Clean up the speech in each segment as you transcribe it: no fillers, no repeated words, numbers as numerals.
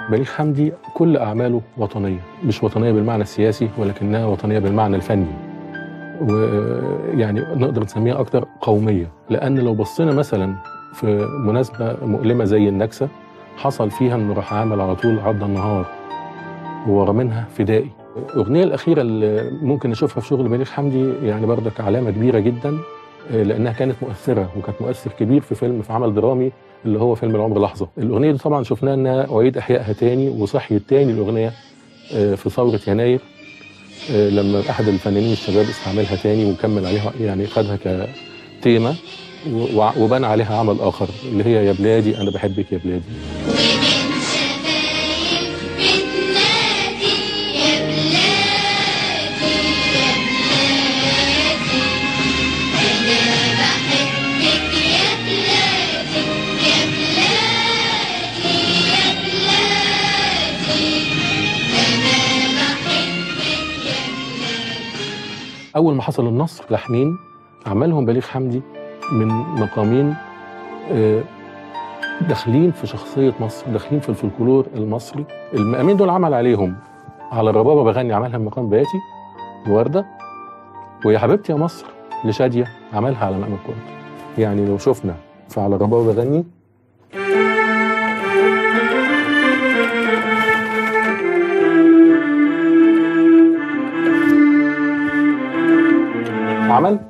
بليغ حمدي كل أعماله وطنية، مش وطنية بالمعنى السياسي ولكنها وطنية بالمعنى الفني، ويعني نقدر نسميها أكتر قومية. لأن لو بصينا مثلا في مناسبة مؤلمة زي النكسة، حصل فيها إنه راح عامل على طول عرض النهار وورا منها فدائي. الأغنية الأخيرة اللي ممكن نشوفها في شغل بليغ حمدي يعني بردك علامة كبيرة جدا، لأنها كانت مؤثرة وكانت مؤثر كبير في عمل درامي اللي هو فيلم العمر لحظة. الأغنية دي طبعا شفناها إنها أعيد إحيائها تاني وصحيت تاني الأغنية في ثورة يناير، لما أحد الفنانين الشباب استعملها تاني وكمل عليها، يعني خدها كتيمة وبنى عليها عمل آخر اللي هي يا بلادي أنا بحبك يا بلادي. أول ما حصل النصر لحنين عملهم بليغ حمدي من مقامين داخلين في شخصية مصر، داخلين في الفلكلور المصري. المقامين دول عمل عليهم على الربابة بغني عملها مقام بياتي ووردة، ويا حبيبتي يا مصر لشادية عملها على مقام الكورد. يعني لو شفنا في على الربابة بغني عمل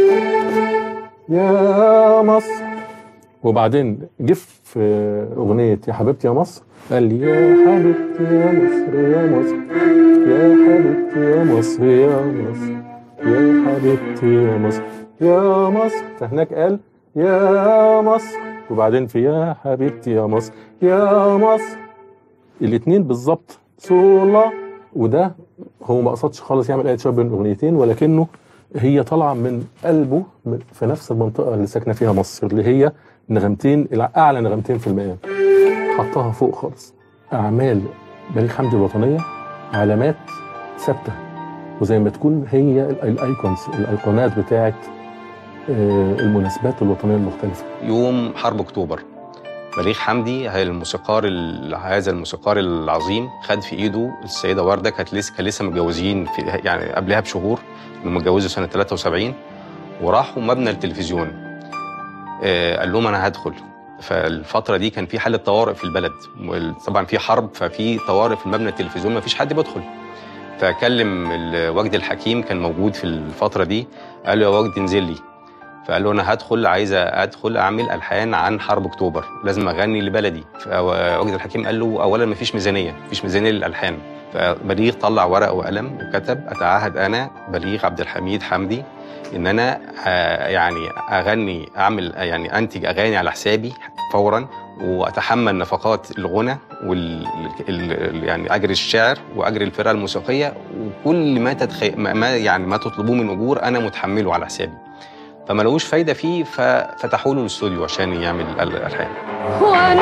يا مصر، وبعدين جه في اغنيه يا حبيبتي يا مصر قال لي يا حبيبتي يا مصر يا مصر يا حبيبتي يا مصر يا مصر يا حبيبتي يا مصر يا مصر. فهناك قال يا مصر وبعدين في يا حبيبتي يا مصر يا مصر. الاتنين بالظبط صولا، وده هو ما قصدش خالص يعمل اي تشابه بين الاغنيتين، ولكنه هي طالعه من قلبه في نفس المنطقه اللي ساكنه فيها مصر، اللي هي نغمتين، اعلى نغمتين في المقام حطها فوق خالص. اعمال بليغ حمدي الوطنيه علامات ثابته، وزي ما تكون هي الايقونات بتاعت المناسبات الوطنيه المختلفه. يوم حرب اكتوبر بليغ حمدي هذا الموسيقار العظيم خد في ايده السيده ورده، كان لسه متجوزين في يعني قبلها بشهور، لما اتجوزوا سنه 73 وراحوا مبنى التلفزيون. قال لهم انا هدخل. فالفتره دي كان في حاله طوارئ في البلد، طبعا في حرب، ففي طوارئ في مبنى التلفزيون ما فيش حد بيدخل. فكلم وجدي الحكيم كان موجود في الفتره دي، قال له يا وجدي انزل لي. فقال له انا عايز ادخل اعمل الحان عن حرب اكتوبر، لازم اغني لبلدي. فوجدي الحكيم قال له اولا مفيش ميزانيه للالحان. فبليغ طلع ورق وقلم وكتب اتعهد انا بليغ عبد الحميد حمدي ان انا يعني اعمل يعني انتج اغاني على حسابي فورا، واتحمل نفقات الغنى يعني اجر الشعر واجر الفرقه الموسيقيه، وكل ما تطلبوه من اجور انا متحمله على حسابي. فما لقوش فايده فيه، ففتحوا له الاستوديو عشان يعمل الالحان. وانا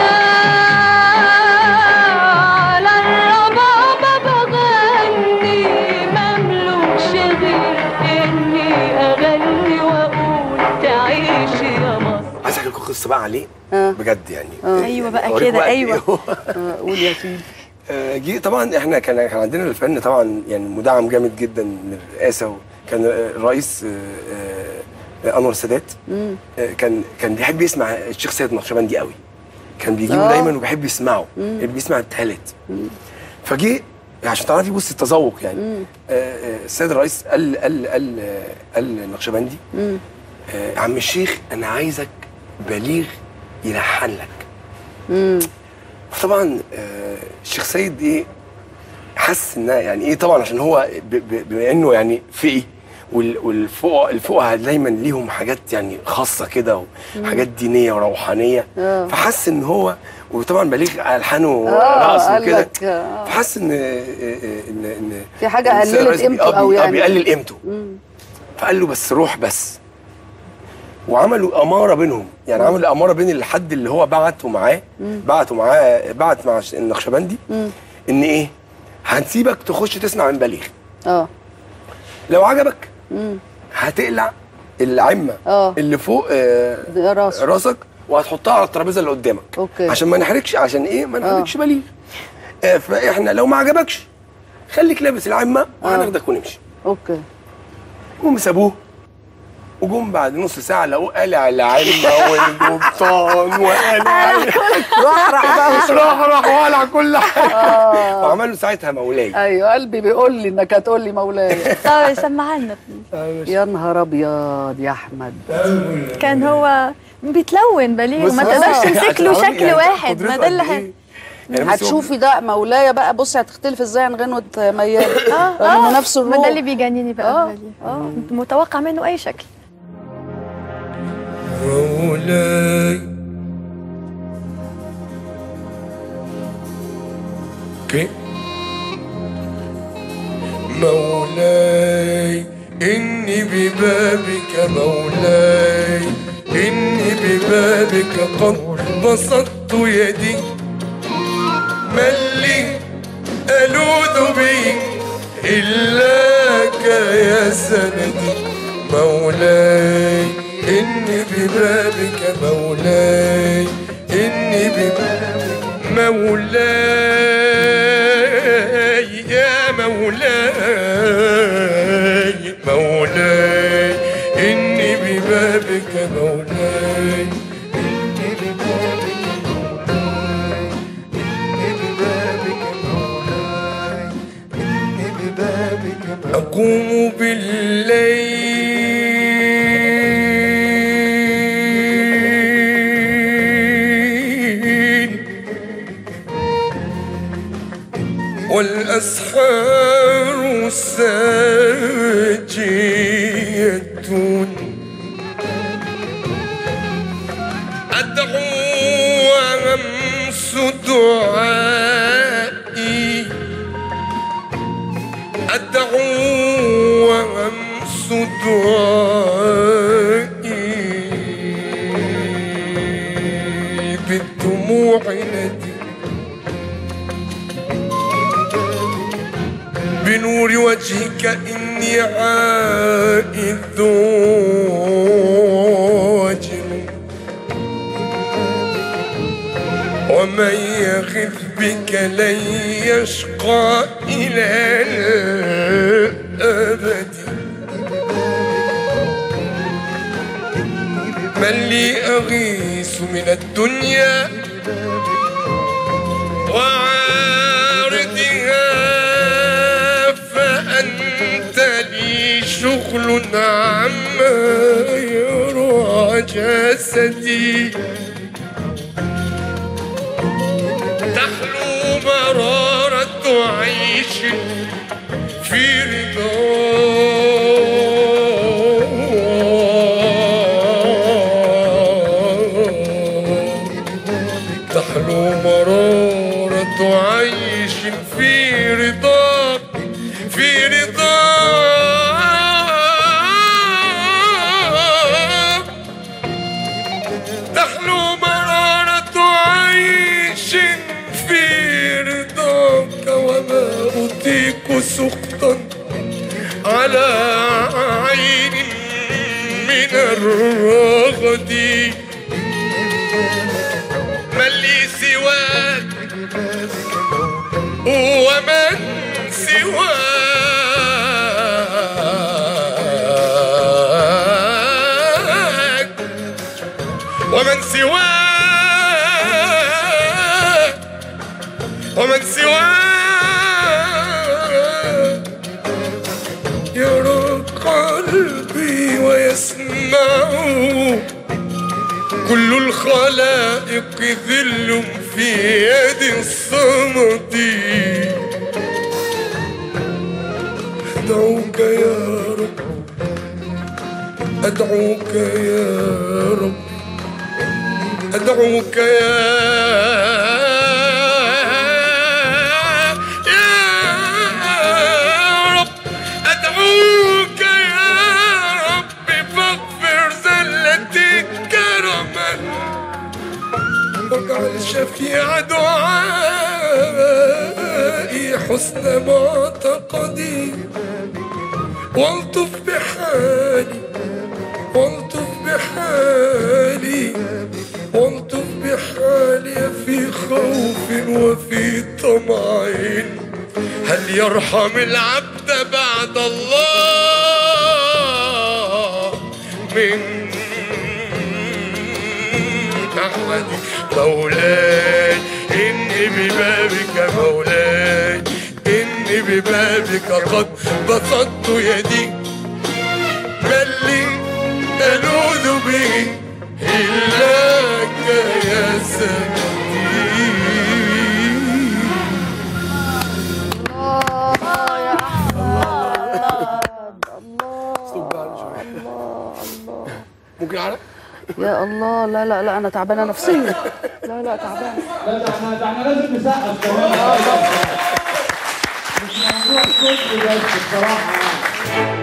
على الربابه بغني مملوكش غير اني اغني واقول تعيش يا مصر. عايز احكي لكم قصه بقى عليه بجد يعني. ايوه بقى كده، ايوه قول يا سيدي. طبعا احنا كان عندنا الفن طبعا يعني مدعم جامد جدا من الرئاسه، وكان الرئيس انور السادات كان بيحب يسمع الشيخ سيد نقشبندي قوي، كان بيجيبه دايما وبيحب يسمعه، بيسمع التهالات. فجه عشان تعرفي بص التذوق يعني. السيد الرئيس قال لنقشبندي يا عم الشيخ انا عايزك بليغ يلحن لك. فطبعا الشيخ سيد حس انها يعني طبعا عشان هو بما انه يعني فقي والفقهاء دايما ليهم حاجات يعني خاصه كده وحاجات دينيه وروحانيه. فحس ان هو، وطبعا بليغ الحانه رقص وكده، فحس ان في حاجه قللت قيمته او يعني بيقلل قيمته. فقال له بس روح بس، وعملوا اماره بينهم، يعني عملوا اماره بين الحد اللي هو بعت مع النقشبندي ان هنسيبك تخش تسمع من بليغ. لو عجبك هتقلع العمه اللي فوق راسك وهتحطها على الترابيزه اللي قدامك. عشان ما نحرجش، عشان ما نحرجش بليغ. فاحنا لو ما عجبكش خليك لابس العمه وهناخدك ونمشي. اوكي. قوم سابوه وجم بعد نص ساعه لقوه قلع العمه والقبطان وقلع راح وقلع كل حاجه وعمل له ساعتها مولاي. ايوه قلبي بيقول لي انك هتقول لي مولاي. طب سمعنا. يا نهار ابيض يا احمد. كان هو بيتلون بليغ، ما تقدرش تمسك له شكل واحد، ما ده اللي هتشوفي ده مولاي بقى. بصي هتختلف ازاي عن غنوة ميال. رغم نفس الروح. ما ده اللي بيجنني بقى. متوقع منه اي شكل. مولاي مولاي إني ببابك مولاي، إني ببابك قد بسطت يدي، من لي ألوذ بي إلاك يا سندي. مولاي إني ببابك مولاي، إني ببابك مولاي يا مولاي. مولاي إني ببابك مولاي، إني ببابك مولاي، إني ببابك مولاي، إني ببابك مولاي. أقوم بالليل والأسحار ساجية، أدعو وأمس دعائي، أدعو وأمس دعائي، بالدموع ندي، بنور وجهك إني عائذ واجل، ومن يغث بك لن يشقى إلى الأبد. من لي أغيث من الدنيا وعارضها، فأنت لي شغل عما يرى جسدي. تحلو مرارة عيش في رضا، تحلو مرارة عيش في رضا، في رضا. تحلو مرارة عيش في رضاك، وما أطيق سخطا على عين من الرغد. من لي سواك ومن سواك، ومن سواك، ومن سواك يرى قلبي ويسمع. كل الخلائق ذل في يد الصمد. أدعوك يا رب، أدعوك يا رب، أدعوك يا رب، أدعوك يا رب، فاغفر زلتي كرما، واجعل شفيع دعائي حسن معتقدي. والطف بحالي، والطف بحالي، والطف بحالي، في خوف وفي طمع يرحم العبد بعد الله من أحمد مولاي إني ببابك مولاي إني ببابك قد بسطت يدي بل لي ألوذ به إلاك يا سندي. ممكن اعرف؟ يا الله، لا لا لا انا تعبانه نفسيا. لا لا تعبانه. لا ده احنا لازم نسقف كمان. مش موضوع كله بس بصراحه يعني.